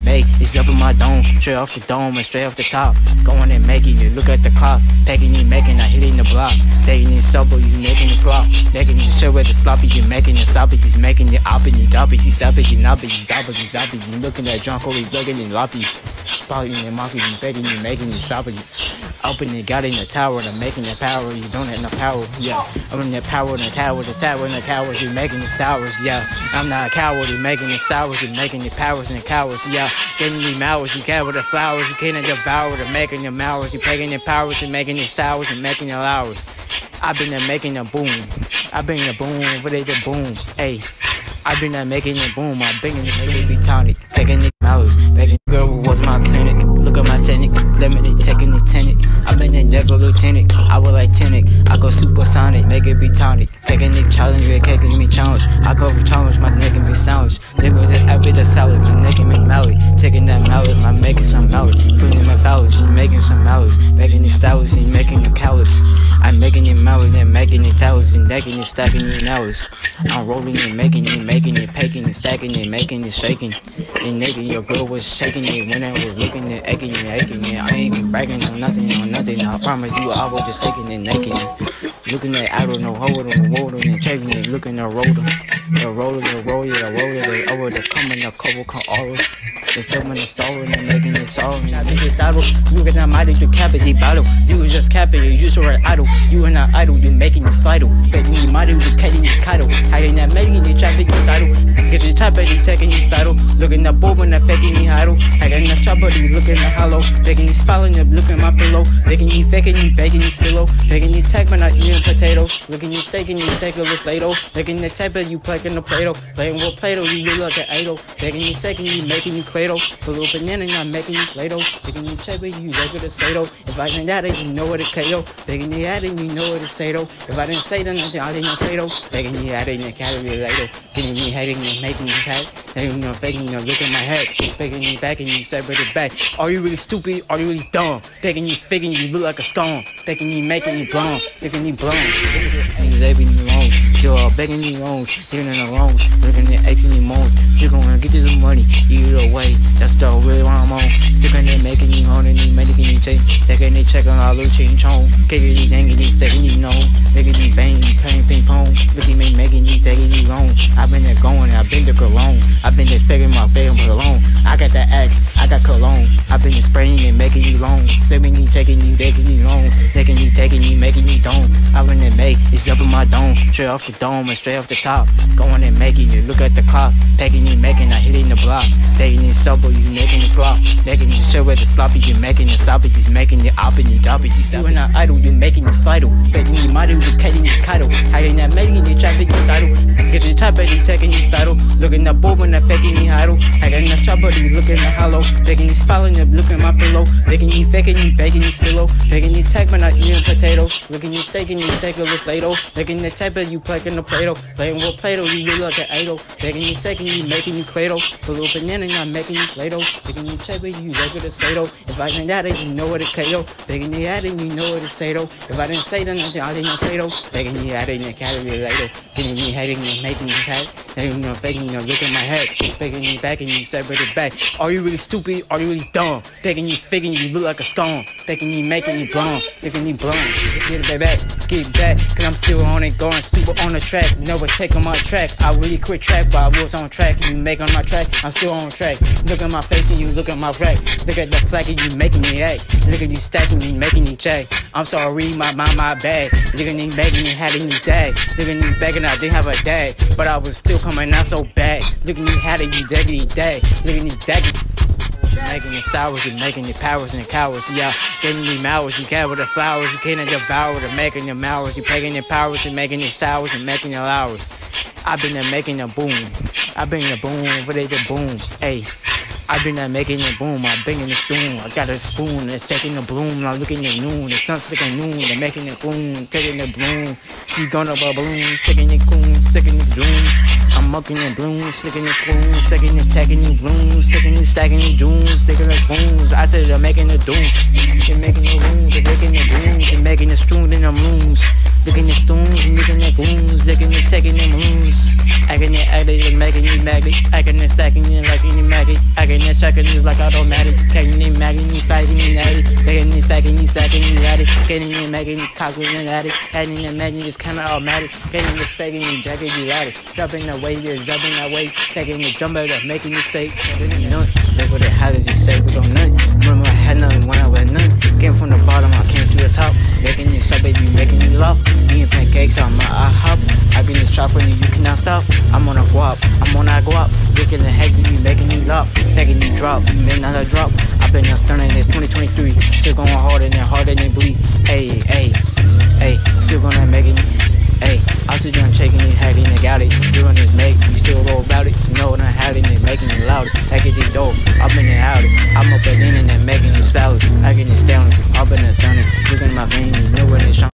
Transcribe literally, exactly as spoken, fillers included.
Hey, it's up in my dome, straight off the dome and straight off the top. Going and making you look at the clock. Packing you making, I hitting the block. Taking it sober, you making it slop. Making it chill with the sloppy, you making it sloppy. He's making it oppy, you doppy, you stoppy, you knoppy, you doppy, you doppy. You looking at drunk, holy looking and loppy. Spotting and mocking, you begging, you making it stoppy. Open it, got in the tower, the making the power. You don't have no power, yeah. I'm in the power in the tower, the tower in the towers. You making the towers, yeah. I'm not a coward, you making the towers, you making the powers and cowards, yeah. Getting the mowers, you gather the flowers, you can't devour the making the mowers, you taking the powers and making the towers and making the hours. I've been there making a boom. I've been the boom, what they the boom, hey. I've been there making it boom. I've been in the making it tonic, taking the mowers, making girl was my clinic. Look at my technique, limited, taking the tenant. I've been in Negro Lieutenant, I was like Tenic. I go supersonic, make it be tonic. Taking the challenge, they're taking me challenge. I go for challenge, my neck and me sounds. Niggas that I be the salad, my neck and me mallet. Taking that mallet, I'm making some mallet. Putting in my phallus, you making some mallows. Making the styles, and making the callous. I'm making it mallet, and making it towers, and necking it, stacking it hours. I'm rolling it, making it, making it, paking it, stacking it, making it, shaking. And naked, your girl was shaking it when I was looking at aching and aching it. I ain't bragging on nothing, on nothing. I promise you, I was just taking it naked. Looking at I don't know, hold on, hold on, and checking it, looking at roller. The roller, the roller, the roller, the over, the coming, the cover, come over. The filming, the story, and making it story. I think it's idle. You get not mighty to cap it, battle. You was just capping, you used to write idle. You are not idle, you making it vital. Making you mighty, you catching your title. Hiding that making it traffic, you title. Get your type of you taking your title. Looking at boom and that faking you idle. Hiding that chopper, you looking at hollow. Making you spelling, you looking at my pillow. Making you faking, you baking you pillow. Making you tag, but not eating potatoes. Looking you taking, you take a little Play-Doh. Making the type of you plugging the Play-Doh. Playing with Play-Doh, you look like an idol. Making you taking, you making you Play-Doh. A little banana, I'm making you Play-Doh. Making you type of you regular Play-Doh. If I didn't that, you know what it's K O. Making you at it, you know what it's Play-Doh. If I didn't say that, I didn't know Play-Doh. Making you at it, you calorie later. Getting me hating and making you tag. Making you faking, you look at my head. Faking you back and you separate it back. Are you really stupid? Are you really dumb? Taking you faking, you look like a stone. Taking you making you blonde. Making you blonde. They be wrong. You're all begging you wrongs. You're in the wrongs. Looking at aching you moans. You're gonna get you some money. Either way. That's the real I'm on. Sticking there making you on and you making you take. Taking it check on all little ching chong. Kicking you danging you sticking you know. Making you bang you playing ping pong. Looking me making you taking you wrong. I've been there going, I've been there cologne. I've been there specking my face on cologne. I got that axe, I got cologne. I've been there spraying and making you long. Saving you, taking you, taking you long. Taking you, taking you, making you dome. I've been there make, it's up in my dome. Straight off the dome and straight off the top. Going and making you look at the clock. Packing you, making, I hitting the block. Taking you sober, you making it slop. Making you chill with the sloppy, you making it sloppy. He's making it oppy, you doppy. You are not idle, you making it vital. Making you mighty, you catching your title. Hiding that making you traffic, you title. Get your type of you taking your title. Looking at boom and that faking you idle. Hiding that chopper, you looking at hollow. Making you spelling, you looking at my pillow. Making you faking, you baking you pillow. Making you tag, but not eating potatoes. Looking you taking, you take a little Play-Doh. Making the type of you plugging the Play-Doh. Playing with Play-Doh, you look like an idol. Making you taking, you making you Play-Doh. A little banana, I'm making you Play-Doh. Making you type of you regular Play-Doh. If I didn't that, you know what it's K O. Making you at it, you know what it's Play-Doh. If I didn't say that, I didn't know Play-Doh. Making you at it, you calorie later. Getting me hating and making you tag. Making you faking, you look at my head. Faking you back and you separate it back. Are you really stupid? Are you really dumb? Taking you faking, you look like a stone. Taking you making you blonde. Making you blonde. Get it back, get it back. Cause I'm still on it, going stupid on the track. Never take on my track. I really quit track, but I was on track. You make on my track, I'm still on track. Look at my face and you look at my rack. Look at the flag and you making me act. Look at you stacking me, making you check. I'm sorry, my my my bag. Look at me begging you, having you dag. Look at me begging, I didn't have a dag, but I was still coming out so bad. Look at me having you dagging you dag. Look at me dagging. Making the stowers, you making the powers and cowards, yeah. Getting the mowers, you gather the flowers, you can't devour the making the mowers, you packing the powers and making the stowers and making the hours. I've been there making a boom. I've been there boom, what they the boom, hey. I've been there making it boom, I'm banging the spoon. I got a spoon, it's taking the bloom. I'm looking at noon, the sun's sticking noon. They're making it boom, taking the bloom. She gonna balloon, sticking it coon, sticking it doom. I'm mucking the bloom, sticking the spoon, sticking it, tagging the bloom, sticking it, stacking the dooms, sticking the booms. I said they're making the doom. They're making the rooms, they're making the dooms, they're making the spoon in the rooms. Looking at stones, looking at glooms, looking at taking the moons. Acting it, acting it, making you maggot. Acting it, stacking it, like any maggot. Acting Taking that shotgun is like automatic. Taking it, magging it, fighting it, natty. Taking it, stacking it, stacking it, natty. Getting it, making it, cocking it, natty. Adding it, magging it, kinda automatic. Getting it, spacking it, jacking it, natty. Jumping that way, just jumping that way. Taking it, jump out, making it fake. You know it. Look what the hell is you say, we gon' nut. Remember I had nothing when I was none. Came from the bottom, I came to the top. Making it so baby, making it love. Me and pancakes on my IHOP. I be in this trap when you, you cannot stop. I'm on a guap, I'm on that guap. Looking the heck, you making me lop. Taking me drop, you make not a drop. I've been up stunning this twenty twenty-three. Still going harder than harder than bleed. Hey, hey, hey, still gonna make it. Hey, I see them shaking these hacking and got it. Doing this make, you still roll about it. You know what I'm having it, making it louder. Taking it dope, I've been in out it. I'm up at in and making it spell it. I get it astounding, I've been astounding. Looking at my veins, you know when it's